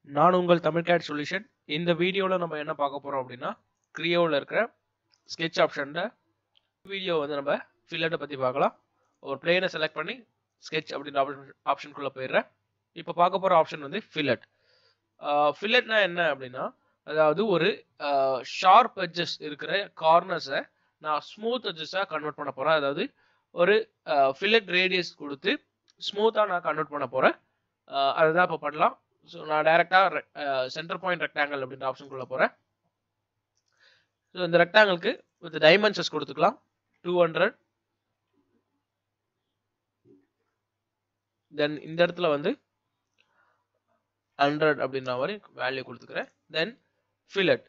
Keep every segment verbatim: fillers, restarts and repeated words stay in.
நான் உங்கள் தமிழ்கேட் சொல்யூஷன். இந்த வீடியோவில் நம்ம என்ன பார்க்க போகிறோம் அப்படின்னா, கிரியோவில் இருக்கிற ஸ்கெட்ச் ஆப்ஷனில் வீடியோ வந்து நம்ம ஃபில்லட்டை பற்றி பார்க்கலாம். ஒரு பிளேனை செலக்ட் பண்ணி ஸ்கெட்ச் அப்படின்ற ஆப்ஷன் ஆப்ஷனுக்குள்ளே போயிடுறேன். இப்போ பார்க்க போகிற ஆப்ஷன் வந்து ஃபில்லட். ஃபில்லட்னா என்ன அப்படின்னா, அதாவது ஒரு ஷார்ப் எட்ஜஸ் இருக்கிற கார்னர்ஸை நான் ஸ்மூத் எட்ஜஸாக கன்வெர்ட் பண்ண போகிறேன். அதாவது ஒரு ஃபில்லட் ரேடியஸ் கொடுத்து ஸ்மூத்தாக நான் கன்வெர்ட் பண்ண போகிறேன். அதுதான் இப்போ பண்ணலாம். ஸோ நான் டைரெக்டாக சென்டர் பாயிண்ட் ரெக்டாங்கிள் அப்படின்ற ஆப்ஷனுக்குள்ளே போகிறேன். ஸோ இந்த ரெக்டாங்கிளுக்கு வித் டைமென்ஷன்ஸ் கொடுத்துக்கலாம். டூ ஹண்ட்ரட் தென் இந்த இடத்துல வந்து ஹண்ட்ரட் அப்படின்ற மாதிரி வேல்யூ கொடுத்துக்கிறேன். தென் ஃபில்லட்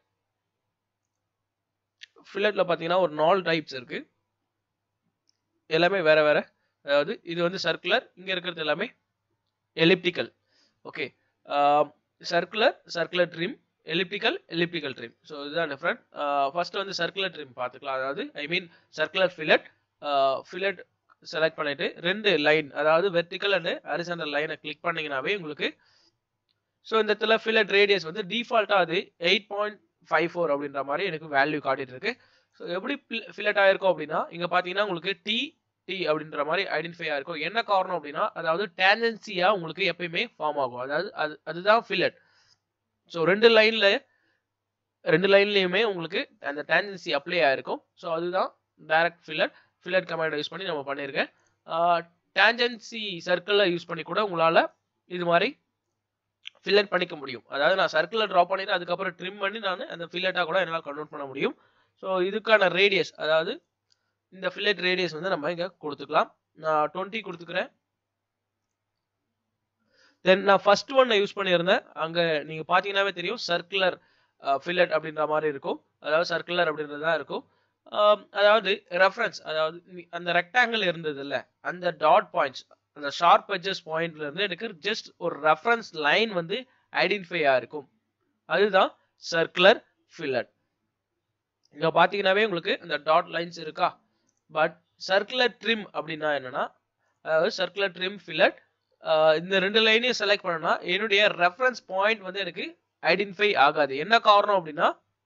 ஃபில்லட்ல பார்த்தீங்கன்னா ஒரு நாலு டைப்ஸ் இருக்கு. எல்லாமே வேற வேற. அதாவது இது வந்து சர்க்குலர், இங்கே இருக்கிறது எல்லாமே elliptical. Okay, circular circular trim, elliptical elliptical trim. So இதுதான் டிஃப்ரெண்ட். ஃபர்ஸ்ட் வந்து சர்க்குலர் ட்ரிம் பார்த்துக்கலாம். அதாவது I mean circular fillet. Fillet select பண்ணிட்டு ரெண்டு லைன், அதாவது வெர்டிக்கல் அண்ட் ஹரிசாண்டல் லைனை கிளிக் பண்ணீங்கன்னாவே உங்களுக்கு ஸோ இந்த இடத்துல ஃபில்லட் ரேடியஸ் வந்து டிஃபால்ட்டாக அது எயிட் பாயிண்ட் ஃபைவ் ஃபோர் அப்படின்ற மாதிரி எனக்கு வேல்யூ காட்டிட்டு இருக்கு. ஸோ எப்படி ஃபில்லட் ஆயிருக்கும் அப்படின்னா, இங்கே பார்த்தீங்கன்னா உங்களுக்கு டி டி அப்படின்ற மாதிரி ஐடென்டிஃபை ஆயிருக்கும். என்ன காரணம் அப்படின்னா, அதாவது டேஞ்சன்சியா உங்களுக்கு எப்பயுமே ஃபார்ம் ஆகும். அதாவது அது அதுதான் ஃபில்லட். ஸோ ரெண்டு லைன்ல ரெண்டு லைன்லயுமே உங்களுக்கு அந்த டேஞ்சன்சி அப்ளை ஆயிருக்கும். ஸோ அதுதான் டைரக்ட் ஃபில்லட். ஃபில்லட் கமாண்டை யூஸ் பண்ணி நம்ம பண்ணியிருக்கேன். டேஞ்சன்சி சர்க்கிளை யூஸ் பண்ணி கூட உங்களால இது மாதிரி ஃபில்லட் பண்ணிக்க முடியும். அதாவது நான் சர்க்கிளை ட்ரா பண்ணிட்டு அதுக்கப்புறம் ட்ரிம் பண்ணி நான் அந்த ஃபில்லட்டா கூட என்னால் கன்வெர்ட் பண்ண முடியும். ஸோ இதுக்கான ரேடியஸ், அதாவது இந்த ஃபில்லட் ரேடியஸ் வந்து நம்ம இங்க கொடுத்துக்கலாம். நான் டுவெண்ட்டி கொடுத்துக்கிறேன். தென் நான் ஃபர்ஸ்ட் ஒன் யூஸ் பண்ணியிருந்தேன். அங்க நீங்க பாத்தீங்கன்னாவே தெரியும் சர்க்குலர் ஃபில்லட் அப்படின்ற மாதிரி இருக்கும். அதாவது சர்க்குலர் அப்படின்றது தான் இருக்கும். அதாவது ரெஃபரன்ஸ், அதாவது அந்த ரெக்டாங்கிள் இருந்தது இல்ல, அந்த டாட் பாயிண்ட்ஸ், அந்த ஷார்ப் எட்ஜஸ் பாயிண்ட்ல இருந்து எனக்கு ஜஸ்ட் ஒரு ரெஃபரன்ஸ் லைன் வந்து ஐடென்டிஃபை ஆயிருக்கும். அதுதான் சர்க்குலர் ஃபில்லட். இங்க பாத்தீங்கன்னாவே உங்களுக்கு அந்த டாட் லைன்ஸ் இருக்கா. பட் சர்க்குலர் ட்ரிம் அப்படின்னா என்னன்னா, அதாவது சர்க்குலர் ட்ரிம் ஃபில்லட் இந்த ரெண்டு லைனையும் செலக்ட் பண்ணா என்னுடைய ரெஃபரன்ஸ் பாயிண்ட் வந்து எனக்கு ஐடென்டிஃபை ஆகாது. என்ன காரணம் அப்படின்னா,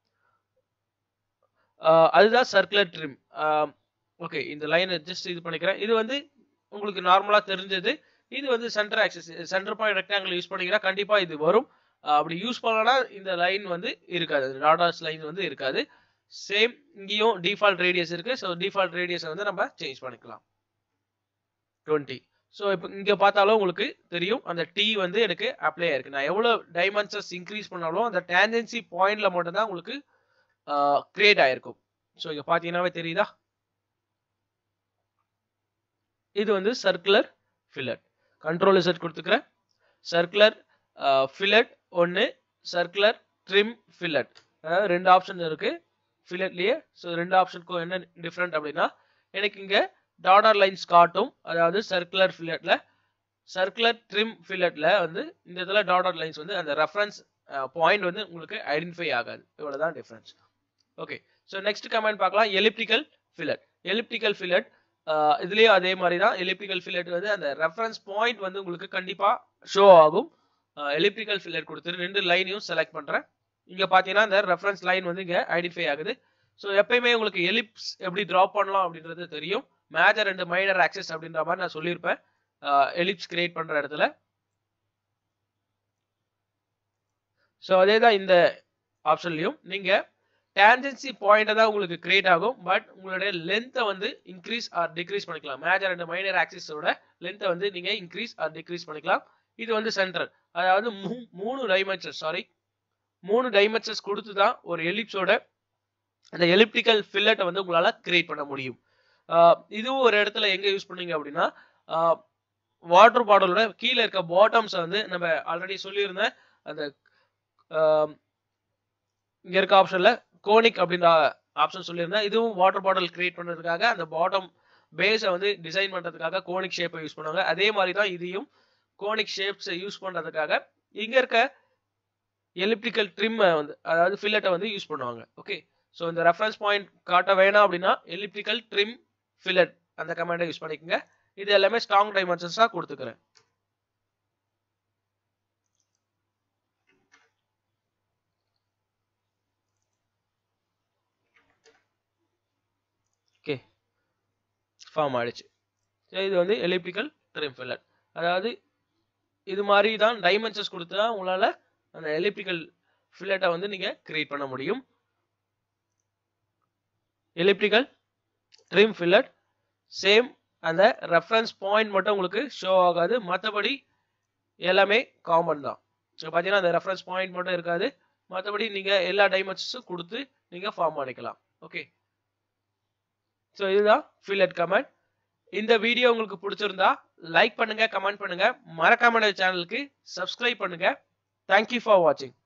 அதுதான் சர்க்குலர் ட்ரிம். ஓகே, இந்த லைனை ஜஸ்ட் இது பண்ணிக்கிறேன். இது வந்து உங்களுக்கு நார்மலா தெரிஞ்சது. இது வந்து centre axis, centre point rectangle use பண்ணீங்கன்னா கண்டிப்பா இது வரும். அப்படி யூஸ் பண்ணனா இந்த லைன் வந்து இருக்காது, டாடாஸ் லைன் வந்து இருக்காது. சேம் இங்கேயும் டிஃபால்ட் ரேடியஸ் இருக்கு. ஸோ டிஃபால்ட் ரேடியஸ் வந்து நம்ம சேஞ்ச் பண்ணிக்கலாம் டுவெண்ட்டி. ஸோ இப்போ இங்க பார்த்தாலும் உங்களுக்கு தெரியும் அந்த டி வந்து எனக்கு அப்ளை ஆயிருக்கு. நான் எவ்வளவு டைமென்ஷன்ஸ் இன்க்ரீஸ் பண்ணாலும் அந்த டேஞ்சன்சி பாயிண்ட்ல மட்டும் தான் உங்களுக்கு கிரியேட் ஆயிருக்கும். ஸோ இங்க பாத்தீங்கன்னாவே தெரியுதா, இது வந்து சர்க்குலர் ஃபில்லட். கண்ட்ரோல் இசட் கொடுத்துக்கிறேன். சர்க்குலர் ஃபில்லட் ஒன்னு, சர்க்குலர் ட்ரிம் ஃபில்லட். அதாவது ரெண்டு ஆப்ஷன் இருக்கு ஃபில்லட்லயே. ஸோ ரெண்டு ஆப்ஷனுக்கும் என்ன டிஃப்ரெண்ட் அப்படின்னா, எனக்கு இங்க டாடர் லைன்ஸ் காட்டும். அதாவது சர்க்குலர் ஃபில்லட்ல, சர்க்குலர் ட்ரிம் ஃபில்லட்ல வந்து இந்த இடத்துல டாடர் லைன்ஸ் வந்து அந்த ரெஃபரன்ஸ் பாயிண்ட் வந்து உங்களுக்கு ஐடென்டிஃபை ஆகாது. இவ்வளவுதான் difference. Okay, so next command பார்க்கலாம். Elliptical fillet. எலிப்டிக்கல் ஃபில்லட் இதுலயும் அதே மாதிரி தான். எலிப்டிக்கல் ஃபில்லட் வந்து அந்த ரெஃபரன்ஸ் பாயிண்ட் வந்து உங்களுக்கு கண்டிப்பா ஷோ ஆகும். எலிப்டிக்கல் ஃபில்லட் கொடுத்துட்டு ரெண்டு லைனையும் செலக்ட் பண்றேன். இங்க பாத்தீங்கன்னா இந்த ரெஃபரன்ஸ் லைன் வந்து இங்க ஐடென்டிஃபை ஆகுது. ஸோ எப்பயுமே உங்களுக்கு எலிப்ஸ் எப்படி டிராப் பண்ணலாம் அப்படின்றது தெரியும். மேஜர் அண்ட் மைனர் ஆக்சஸ் அப்படின்ற மாதிரி நான் சொல்லியிருப்பேன் எலிப்ஸ் கிரியேட் பண்ற இடத்துல. ஸோ அதே தான் இந்த ஆப்ஷன்லயும் நீங்க டேஞ்சன்சி பாயிண்ட் தான் உங்களுக்கு கிரியேட் ஆகும். பட் உங்களுடைய லென்த்தை வந்து இன்க்ரீஸ் ஆர் டிக்ரீஸ் பண்ணிக்கலாம். மேஜர் அண்ட் மைனர் ஆக்சிஸோட லென்த்தை வந்து நீங்க இன்க்ரீஸ் ஆர் டிக்ரீஸ் பண்ணிக்கலாம். இது வந்து சென்டர், அதாவது மூணு டைமென்ஷன் சாரி மூணு டைமென்ஷன்ஸ் கொடுத்து தான் ஒரு எலிப்ஸோட அந்த எலிப்டிக்கல் ஃபில்லட்டை வந்து உங்களால கிரியேட் பண்ண முடியும். இதுவும் ஒரு இடத்துல எங்க யூஸ் பண்ணீங்க அப்படின்னா, வாட்டர் பாட்டிலோட கீழே இருக்க பாட்டம்ஸ் வந்து நம்ம ஆல்ரெடி சொல்லியிருந்தேன். அந்த இங்க இருக்க ஆப்ஷன்ல கோனிக் அப்படின்ற ஆப்ஷன் சொல்லியிருந்தேன். இதுவும் வாட்டர் பாட்டில் கிரியேட் பண்றதுக்காக அந்த பாட்டம் பேஸை வந்து டிசைன் பண்றதுக்காக கோனிக் ஷேப்பை யூஸ் பண்ணுவாங்க. அதே மாதிரி தான் இதையும் கோனிக் ஷேப்ஸ் யூஸ் பண்றதுக்காக இங்க இருக்க எலிப்டிக்கல் ட்ரிம் வந்து, அதாவது ஃபில்லட்டை வந்து யூஸ் பண்ணுவாங்க. ஓகே, ஸோ இந்த ரெஃபரன்ஸ் பாயிண்ட் காட்ட வேணாம் அப்படின்னா எலிப்டிக்கல் ட்ரிம் ஃபில்லட் அந்த கமாண்டை யூஸ் பண்ணிக்கோங்க. இது எல்லாமே ஸ்ட்ராங் டைமென்ஷன்ஸா கொடுத்துக்கிறேன். ஓகே ஃபார்ம் ஆயிடுச்சு. இது வந்து எலிப்டிக்கல் ட்ரிம் ஃபில்லட். அதாவது இது மாதிரி தான் டைமென்ஷன்ஸ் கொடுத்து தான் உங்களால் அந்த எலிப்டிக்கல் ஃபில்லட்டை வந்து நீங்கள் கிரியேட் பண்ண முடியும். எலிப்டிக்கல் ட்ரிம் ஃபில்லட் சேம், அந்த ரெஃபரன்ஸ் பாயிண்ட் மட்டும் உங்களுக்கு ஷோ ஆகாது, மற்றபடி எல்லாமே காமன் தான். ஸோ பார்த்தீங்கன்னா அந்த ரெஃபரன்ஸ் பாயிண்ட் மட்டும் இருக்காது, மற்றபடி நீங்கள் எல்லா டைமென்ஷன்ஸும் கொடுத்து நீங்கள் ஃபார்ம் பண்ணிக்கலாம். ஓகே, ஸோ இதுதான் ஃபில்லட் கமெண்ட். இந்த வீடியோ உங்களுக்கு பிடிச்சிருந்தா லைக் பண்ணுங்க, கமெண்ட் பண்ணுங்க, மறக்காம சேனலுக்கு சப்ஸ்கிரைப் பண்ணுங்க. தேங்க்யூ ஃபார் வாட்சிங்.